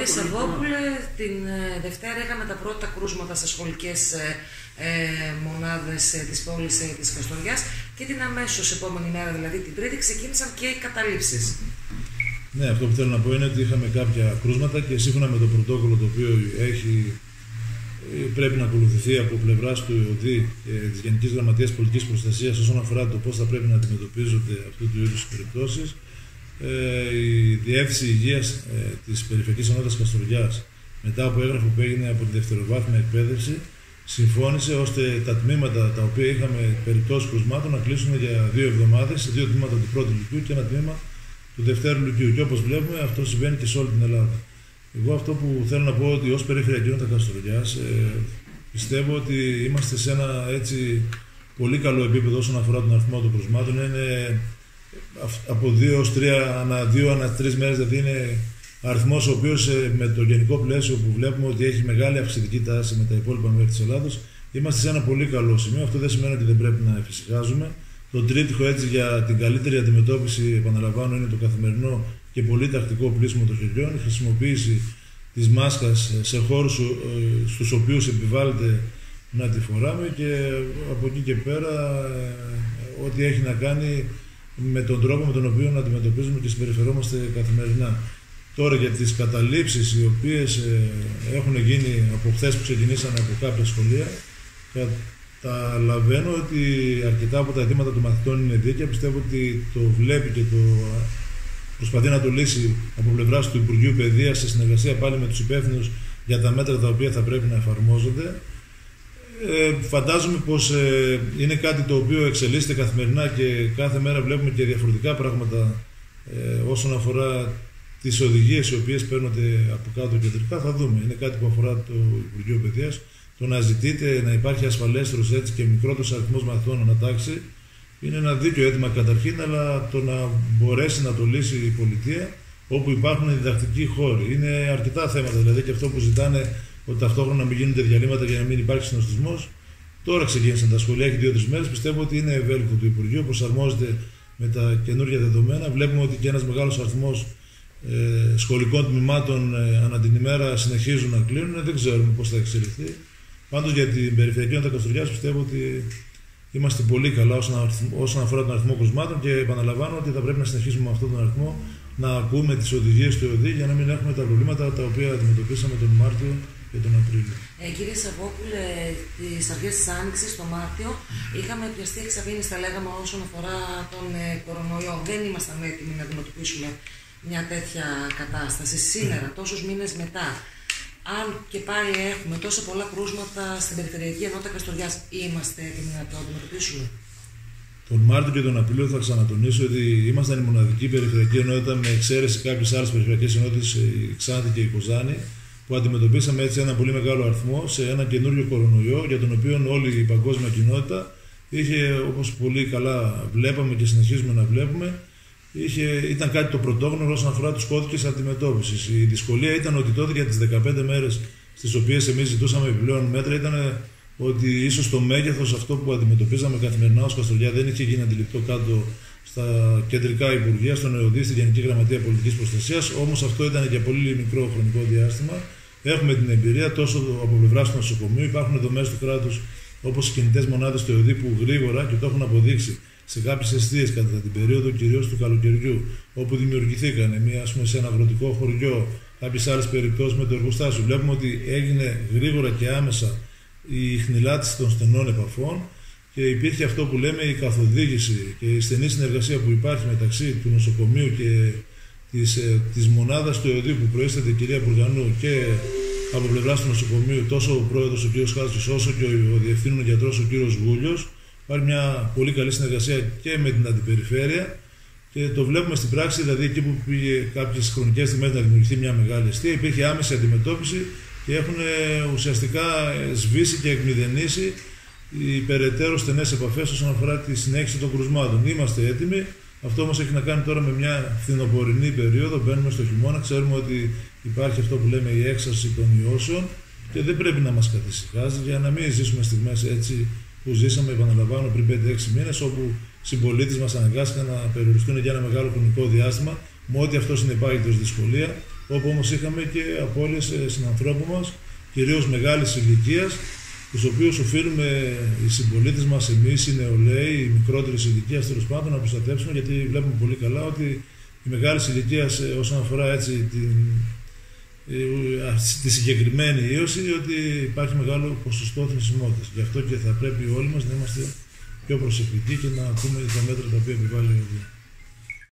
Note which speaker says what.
Speaker 1: Κύριε Σαββόπουλε, την Δευτέρα είχαμε τα πρώτα κρούσματα στις σχολικές μονάδες της πόλης της Καστοριάς και την αμέσως επόμενη μέρα, δηλαδή την Τρίτη, ξεκίνησαν και οι καταλήψεις.
Speaker 2: Ναι, αυτό που θέλω να πω είναι ότι είχαμε κάποια κρούσματα και σύμφωνα με το πρωτόκολλο το οποίο πρέπει να ακολουθηθεί από πλευράς του ΕΟΔΗ και της Γενικής Γραμματείας Πολιτικής Προστασίας όσον αφορά το πώς θα πρέπει να αντιμετωπίζονται αυτού του είδους περιπτώσεις. Η Διεύθυνση Υγείας της Περιφερειακής Ενότητας Καστοριάς, μετά από έγγραφο που έγινε από τη δευτεροβάθμια εκπαίδευση, συμφώνησε ώστε τα τμήματα τα οποία είχαμε περιπτώσεις κρουσμάτων να κλείσουν για 2 εβδομάδες, σε 2 τμήματα του πρώτου λυκείου και ένα τμήμα του δευτέρου λυκείου. Και όπως βλέπουμε, αυτό συμβαίνει και σε όλη την Ελλάδα. Εγώ αυτό που θέλω να πω ότι ως Περιφερειακή Ενότητα Καστοριάς πιστεύω ότι είμαστε σε ένα έτσι πολύ καλό επίπεδο όσον αφορά τον αριθμό των κρουσμάτων. Είναι από 2 ως 3 ανά 2 ανά 3 μέρες, δηλαδή είναι αριθμός ο οποίος με το γενικό πλαίσιο που βλέπουμε ότι έχει μεγάλη αυξητική τάση με τα υπόλοιπα μέρη της Ελλάδος, είμαστε σε ένα πολύ καλό σημείο. Αυτό δεν σημαίνει ότι δεν πρέπει να εφησυχάζουμε. Το τρίτυχο έτσι για την καλύτερη αντιμετώπιση, επαναλαμβάνω, είναι το καθημερινό και πολύ τακτικό πλύσιμο των χεριών, η χρησιμοποίηση της μάσκας σε χώρους στους οποίους επιβάλλεται να τη φοράμε και από εκεί και πέρα ό,τι έχει να κάνει με τον τρόπο με τον οποίο να αντιμετωπίζουμε και συμπεριφερόμαστε καθημερινά. Τώρα για τις καταλήψεις οι οποίες έχουν γίνει από χθες που ξεκινήσανε από κάποια σχολεία, καταλαβαίνω ότι αρκετά από τα αιτήματα των μαθητών είναι δίκαια. Πιστεύω ότι το βλέπει και το προσπαθεί να το λύσει από πλευράς του Υπουργείου Παιδείας σε συνεργασία πάλι με τους υπεύθυνους για τα μέτρα τα οποία θα πρέπει να εφαρμόζονται. Φαντάζομαι πως είναι κάτι το οποίο εξελίσσεται καθημερινά και κάθε μέρα βλέπουμε και διαφορετικά πράγματα όσον αφορά τις οδηγίες οι οποίες παίρνονται από κάτω κεντρικά. Θα δούμε. Είναι κάτι που αφορά το Υπουργείο Παιδείας. Το να ζητείτε να υπάρχει ασφαλέστερος έτσι και μικρότερος αριθμός μαθητών ανατάξει είναι ένα δίκαιο αίτημα καταρχήν, αλλά το να μπορέσει να το λύσει η πολιτεία όπου υπάρχουν διδακτικοί χώροι. Είναι αρκετά θέματα, δηλαδή και αυτό που ζητάνε ότι ταυτόχρονα να μην γίνονται διαλύματα για να μην υπάρχει συνοστισμός. Τώρα ξεκίνησαν τα σχολεία, έχει 2-3 μέρες. Πιστεύω ότι είναι ευέλικτο το Υπουργείο, προσαρμόζεται με τα καινούργια δεδομένα. Βλέπουμε ότι και ένας μεγάλος αριθμός σχολικών τμήματων ανά την ημέρα συνεχίζουν να κλείνουν. Δεν ξέρουμε πώς θα εξελιχθεί. Πάντως για την Περιφερειακή Ενότητα Καστοριάς πιστεύω ότι είμαστε πολύ καλά όσον αφορά τον αριθμό κρουσμάτων και επαναλαμβάνω ότι θα πρέπει να συνεχίσουμε με αυτόν τον αριθμό να ακούμε τις οδηγίες του ΕΟΔΗ για να μην έχουμε τα προβλήματα τα οποία αντιμετωπίσαμε τον Μάρτιο και τον Απρίλιο.
Speaker 1: Κύριε Σαββόπουλε, τις αρχές της Άνοιξης, το Μάρτιο, είχαμε πιαστεί εξαπίνης, θα λέγαμε, όσον αφορά τον κορονοϊό. Δεν ήμασταν έτοιμοι να αντιμετωπίσουμε μια τέτοια κατάσταση. Σήμερα, τόσους μήνες μετά, αν και πάλι έχουμε τόσα πολλά κρούσματα στην Περιφερειακή Ενότητα Καστοριάς, είμαστε έτοιμοι να το αντιμετωπίσουμε?
Speaker 2: Τον Μάρτιο και τον Απρίλιο θα ξανατονίσω ότι ήμασταν η μοναδική περιφερειακή ενότητα, με εξαίρεση κάποιες άλλες περιφερειακές ενότητες, η Ξάνθη και η Κοζάνη, που αντιμετωπίσαμε έτσι ένα πολύ μεγάλο αριθμό σε ένα καινούριο κορονοϊό, για τον οποίο όλη η παγκόσμια κοινότητα είχε, όπως πολύ καλά βλέπαμε και συνεχίζουμε να βλέπουμε, ήταν κάτι το πρωτόγνωρο όσον αφορά τους κώδικες αντιμετώπισης. Η δυσκολία ήταν ότι τότε για τις 15 μέρες στις οποίες εμείς ζητούσαμε επιπλέον μέτρα ήταν ότι ίσως το μέγεθος αυτό που αντιμετωπίζαμε καθημερινά ως Καστοριά δεν είχε γίνει αντιληπτό κάτω στα κεντρικά υπουργεία, στον ΕΟΔΗ, στη Γενική Γραμματεία Πολιτικής Προστασίας. Όμως αυτό ήταν για πολύ μικρό χρονικό διάστημα. Έχουμε την εμπειρία τόσο από πλευράς του νοσοκομείου, υπάρχουν δομές του κράτους όπως οι κινητές μονάδες του ΕΟΔΗ που γρήγορα και το έχουν αποδείξει σε κάποιες εστίες κατά την περίοδο κυρίως του καλοκαιριού, όπου δημιουργηθήκαν σε ένα αγροτικό χωριό, κάποιες άλλες περιπτώσεις με το εργοστάσιο. Βλέπουμε ότι έγινε γρήγορα και άμεσα η χνηλάτιση των στενών επαφών και υπήρχε αυτό που λέμε η καθοδήγηση και η στενή συνεργασία που υπάρχει μεταξύ του νοσοκομείου και της μονάδας του ΕΟΔΗ που προέσταται η κυρία Μπουργανού και από πλευράς του νοσοκομείου, τόσο ο πρόεδρος ο κ. Χάτσος όσο και ο διευθύνων γιατρός ο κ. Γούλιος. Υπάρχει μια πολύ καλή συνεργασία και με την αντιπεριφέρεια και το βλέπουμε στην πράξη, δηλαδή εκεί που πήγε κάποιες χρονικές στιγμές να δημιουργηθεί μια μεγάλη αιστεία, υπήρχε άμεση αντιμετώπιση και έχουν ουσιαστικά σβήσει και εκμηδενήσει οι περαιτέρω στενές επαφές όσον αφορά τη συνέχιση των κρουσμάτων. Είμαστε έτοιμοι. Αυτό όμως έχει να κάνει τώρα με μια φθινοπορεινή περίοδο. Μπαίνουμε στο χειμώνα. Ξέρουμε ότι υπάρχει αυτό που λέμε η έξαρση των ιώσεων και δεν πρέπει να μας καθησυχάζει για να μην ζήσουμε στιγμές έτσι που ζήσαμε, επαναλαμβάνω, πριν 5-6 μήνες, όπου συμπολίτες μας αναγκάστηκαν να περιοριστούν για ένα μεγάλο χρονικό διάστημα, με ό,τι αυτό συνεπάγεται ως δυσκολία, όπου όμως είχαμε και απώλειες συνανθρώπων μας, κυρίως μεγάλης ηλικίας, τους οποίους οφείλουμε οι συμπολίτες μας, εμείς, οι νεολαίοι, οι μικρότερες ηλικίας τέλος πάντων, να προστατεύσουμε, γιατί βλέπουμε πολύ καλά ότι η μεγάλη ηλικία όσον αφορά έτσι τη συγκεκριμένη ίωση, ότι υπάρχει μεγάλο ποσοστό θνησιμότητας. Γι' αυτό και θα πρέπει όλοι μας να είμαστε πιο προσεκτικοί και να ακούμε τα μέτρα τα οποία επιβάλλει η οδηγία.